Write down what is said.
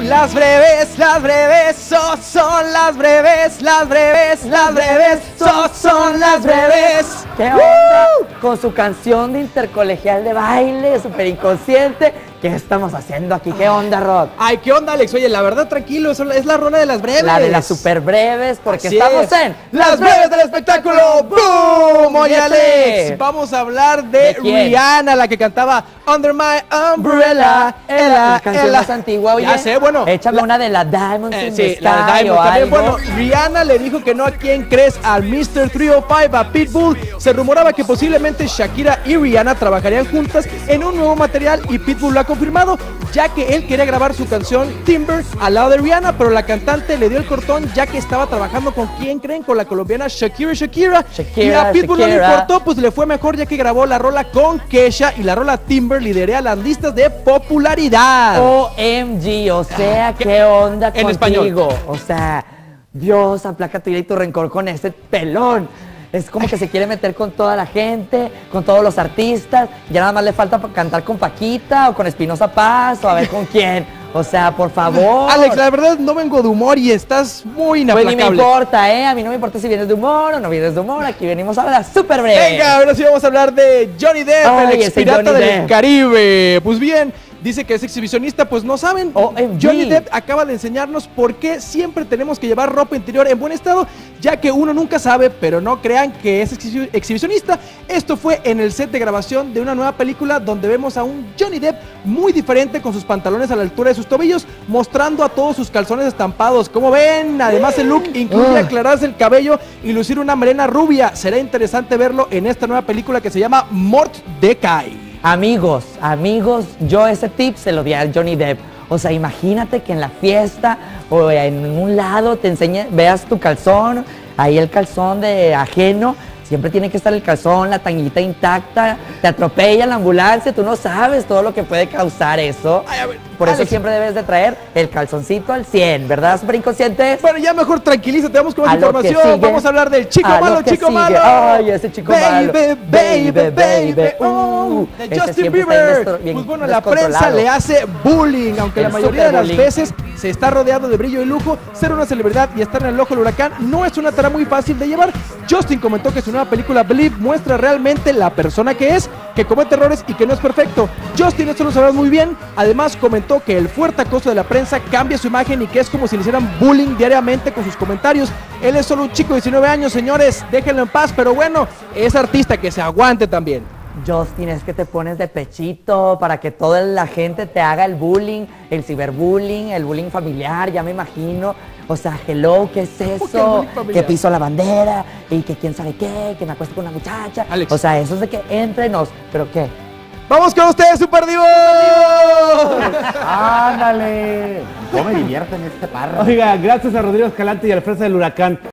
Las breves, oh, son las breves, las breves, oh, son las breves. ¿Qué onda con su canción de intercolegial de baile, súper inconsciente? ¿Qué estamos haciendo aquí? ¿Qué onda, Rod? Ay, ¿qué onda, Alex? Oye, la verdad, tranquilo, es la rola de las breves. La de las super breves, porque Así estamos es. en Las breves del espectáculo. ¡Boom! Oye, Fíjate. Alex, vamos a hablar de quién? Rihanna, la que cantaba Under My Umbrella. La canción más antigua, oye. Ya sé, bueno. Échame una de la Diamonds in the Sí, la de Sky Diamond o también. algo. Bueno, Rihanna le dijo que no a quién crees, al Mr. 305, a Pitbull. Se rumoraba que posiblemente Shakira y Rihanna trabajarían juntas en un nuevo material y Pitbull lo ha confirmado, ya que él quería grabar su canción Timber al lado de Rihanna, pero la cantante le dio el cortón ya que estaba trabajando con quién creen, con la colombiana Shakira. Y a Pitbull no le importó, pues le fue mejor ya que grabó la rola con Kesha y la rola Timber lidera las listas de popularidad. OMG, o sea, ¿qué onda en contigo? español. O sea, Dios, aplaca tu ira y tu rencor con ese pelón. Es como que se quiere meter con toda la gente, con todos los artistas. Ya nada más le falta cantar con Paquita o con Espinosa Paz o a ver con quién. O sea, por favor. Alex, la verdad no vengo de humor y estás muy Pues inaplacable. ni me importa, ¿eh? A mí no me importa si vienes de humor o no vienes de humor. Aquí venimos a hablar súper breve. Venga, ahora sí vamos a hablar de Johnny Depp, Ay, el ex ese pirata Johnny del Depp. Caribe. Pues bien, dice que es exhibicionista, pues no saben. OMG. Johnny Depp acaba de enseñarnos por qué siempre tenemos que llevar ropa interior en buen estado, ya que uno nunca sabe, pero no crean que es exhibicionista. Esto fue en el set de grabación de una nueva película donde vemos a un Johnny Depp muy diferente con sus pantalones a la altura de sus tobillos, mostrando a todos sus calzones estampados. Como ven, además el look incluye aclararse el cabello y lucir una melena rubia. Será interesante verlo en esta nueva película que se llama Mordecai. Amigos, yo ese tip se lo di a Johnny Depp. O sea, imagínate que en la fiesta o en un lado te veas tu calzón, ahí el calzón de ajeno, siempre tiene que estar el calzón, la tanguita intacta, te atropella la ambulancia, tú no sabes todo lo que puede causar eso. Ay, a ver, Por eso Alex, siempre debes de traer el calzoncito al 100, ¿verdad, súper inconscientes? bueno, ya mejor tranquilízate, vamos con más A lo que información. sigue. Vamos a hablar del chico A lo malo, que chico sigue. malo. Ay, ese chico malo. Baby. De Ese Justin siempre está Bieber. bien Pues bueno, la prensa descontrolado. le hace bullying, aunque la El mayoría de las superbullying. veces se está rodeado de brillo y lujo. Ser una celebridad y estar en el ojo del huracán no es una tarea muy fácil de llevar. Justin comentó que su nueva película Believe muestra realmente la persona que es, que comete errores y que no es perfecto. Justin esto lo sabe muy bien. Además comentó que el fuerte acoso de la prensa cambia su imagen y que es como si le hicieran bullying diariamente con sus comentarios. Él es solo un chico de 19 años, señores, déjenlo en paz, pero bueno, es artista, que se aguante también. Justin, es que te pones de pechito para que toda la gente te haga el bullying, el ciberbullying, el bullying familiar, ya me imagino. O sea, hello, ¿qué es ¿Cómo que el eso? bullying familiar? Que piso la bandera y que quién sabe qué, que me acuesto con una muchacha. Alex. O sea, eso es de que entre nos. ¿Pero qué? ¡Vamos con ustedes, Super Divo! ¡Ándale! ¿Cómo me divierten este parro? Oiga, gracias a Rodrigo Escalante y al Fresa del Huracán.